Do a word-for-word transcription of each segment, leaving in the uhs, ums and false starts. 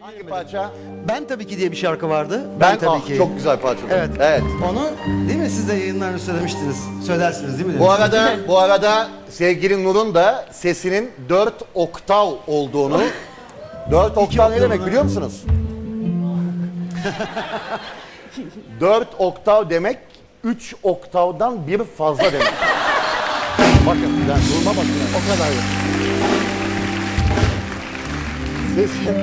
Hangi parça? Ben Tabii Ki diye bir şarkı vardı. Ben, Ben Tabii ah, Ki. çok güzel parça. Evet. Evet. Onu değil mi siz de yayınlarını söylemiştiniz. Söylersiniz değil mi? Bu arada bu arada sevgili Nur'un da sesinin dört oktav olduğunu. Dört oktav ne demek biliyor musunuz? Dört oktav demek üç oktavdan bir fazla demek. Bakın ben durma bakın o kadar. Sesin.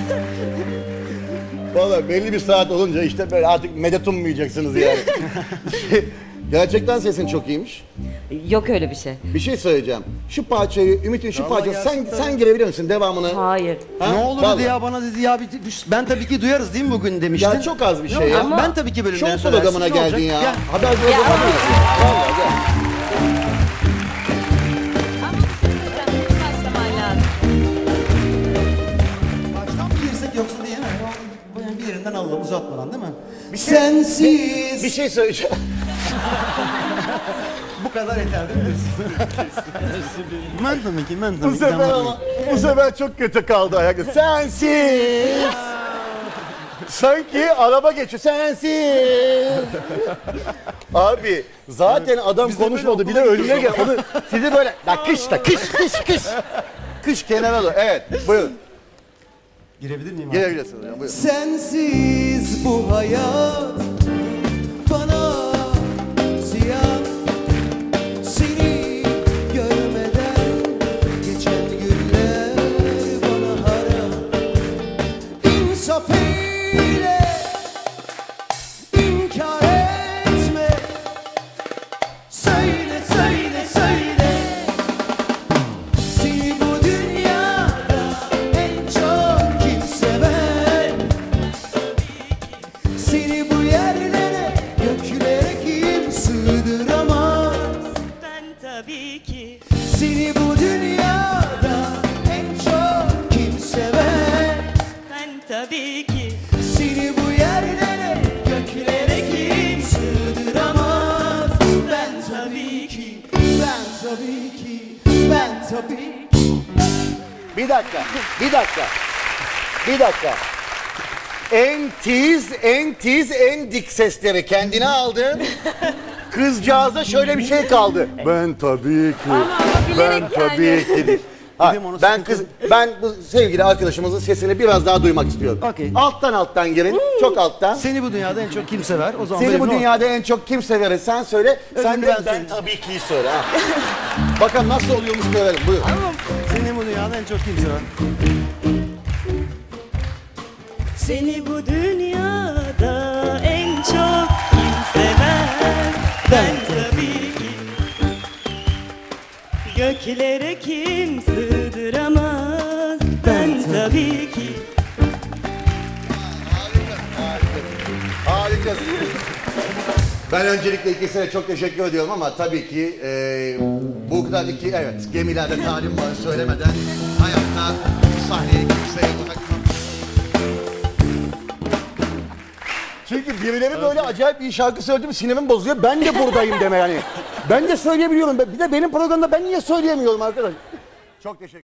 Valla belli bir saat olunca işte böyle artık medet ummayacaksınız yani. Gerçekten sesin çok iyiymiş. Yok öyle bir şey. Bir şey söyleyeceğim. Şu parçayı, Ümit'in şu Vallahi parçayı sen gerçekten. sen girebilir misin devamını? Hayır. Ha? Ne olur Vallahi. dedi ya bana dedi ya bir, Ben Tabii Ki duyarız değil mi bugün demiştin. Ya çok az bir şey Ne ya. olacak? Ben Tabii Ki bölümleri Show söylersin. programına Ne olacak? geldin ya. Gel. Haber programına ama- değilsin. Vallahi gel. Ama bir şey söyleyeceğim. Bunu başlaman lazım. Baştan mı girsek yoksa diye mi? Bu bir yerinden alalım uzatmadan değil mi? Sensiz. Bir şey söyleyeceğim. Bu kadar yeter değil mi? Ben Tabii Ki, ben Bu Tabii Ki. sefer ama bu sefer çok kötü kaldı ayakta. Sensiz. Sanki araba geçiyor. Sensiz. Abi zaten adam Biz de konuşmadı. böyle Bir de okula önüne gel. Onu sizi böyle la kış da kış kış kış. Kış kenara doğru. Evet. Buyurun. Girebilir miyim? Gelebilirsiniz. hocam, Buyurun. Sensiz bu hayat bana ziyan. Seni görmeden geçen günler bana haram. İnsaf eyle, inkar etme. Söyle, söyle, söyle. Seni bu dünyada en çok kim sever? Seni bu yerlere, göklere kim sığdıramaz? Ben tabii ki Seni bu dünyada en çok kim sever? Ben tabii ki Seni bu yerlere, göklere kim sığdıramaz? Ben tabii ki, ben tabii ki, ben tabii ki. Bir dakika. Bir dakika. Bir dakika. En tiz, en tiz, en dik sesleri kendine aldın. Kızcağıza şöyle bir şey kaldı. Ben tabii ki. Ama ama bilerek ben tabii yani. ki. Ha, Dedim onu ben sıkıntı- kız, ben bu sevgili arkadaşımızın sesini biraz daha duymak istiyorum. Okey. Alttan alttan girin, çok alttan. Seni bu dünyada en çok kim sever? O zaman Seni benim bu ne olur? dünyada en çok kim sever? Sen söyle, sen Öbürünü de ben ben, söyleyeyim. tabii ki söyle. Ha. Bakalım nasıl oluyormuş görelim, buyur. Seni bu dünyada en çok kim sever? Seni bu dünyada en çok kim sever? Ben tabii ki Göklere kim sığdıramaz? Ben tabii ki Harikasın. Ben öncelikle ikisine çok teşekkür ediyorum ama tabii ki e, bu kadar iki evet gemilerde talim var söylemeden hayatta sahneye kimseye bırakmam. Çünkü birileri böyle acayip bir şarkı söyledi mi sinirimi bozuyor. Ben de buradayım deme yani. Ben de söyleyebiliyorum. Bir de benim programda ben niye söyleyemiyorum arkadaş? Çok teşekkür